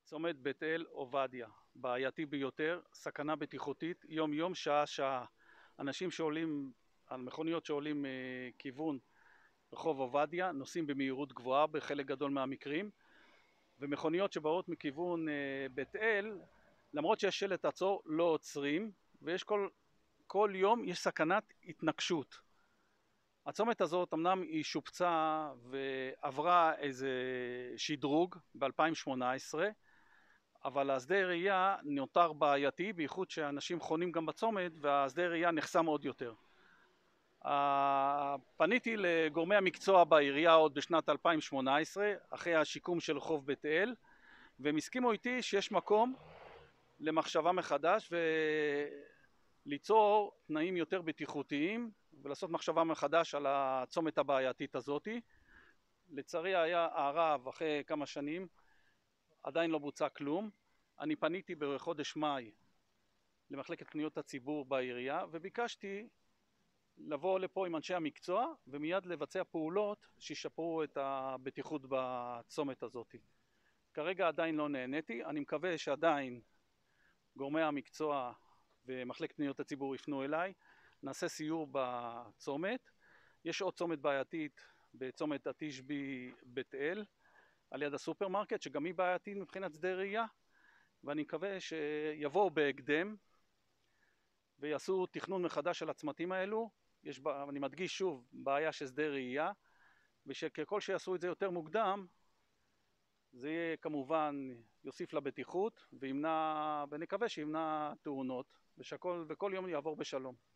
צומת בית אל עובדיה, בעייתי ביותר, סכנה בטיחותית, יום יום, שעה שעה. אנשים שעולים על מכוניות שעולים כיוון רחוב עובדיה נוסעים במהירות גבוהה בחלק גדול מהמקרים, ומכוניות שבאות מכיוון בית אל, למרות שיש שלט עצור, לא עוצרים, ויש כל יום יש סכנת התנגשות. הצומת הזאת אמנם היא שופצה ועברה איזה שדרוג ב-2018, אבל השדה ראייה נותר בעייתי, בייחוד שאנשים חונים גם בצומת והשדה ראייה נחסם עוד יותר. פניתי לגורמי המקצוע בעירייה עוד בשנת 2018 אחרי השיקום של רחוב בית אל, והם הסכימו איתי שיש מקום למחשבה מחדש וליצור תנאים יותר בטיחותיים ולעשות מחשבה מחדש על הצומת הבעייתית הזאתי. לצערי הרב, אחרי כמה שנים עדיין לא בוצע כלום. אני פניתי בחודש מאי למחלקת פניות הציבור בעירייה וביקשתי לבוא לפה עם אנשי המקצוע ומיד לבצע פעולות שישפרו את הבטיחות בצומת הזאת. כרגע עדיין לא נהניתי, אני מקווה שעדיין גורמי המקצוע ומחלקת פניות הציבור יפנו אליי, נעשה סיור בצומת. יש עוד צומת בעייתית בצומת התשבי בית אל על יד הסופרמרקט שגם היא בעייתית מבחינת שדה ראייה, ואני מקווה שיבואו בהקדם ויעשו תכנון מחדש של הצמתים האלו. אני מדגיש שוב, בעיה של שדה ראייה, ושככל שיעשו את זה יותר מוקדם זה יהיה כמובן יוסיף לבטיחות וימנע, ונקווה שימנע תאונות, וכל יום יעבור בשלום.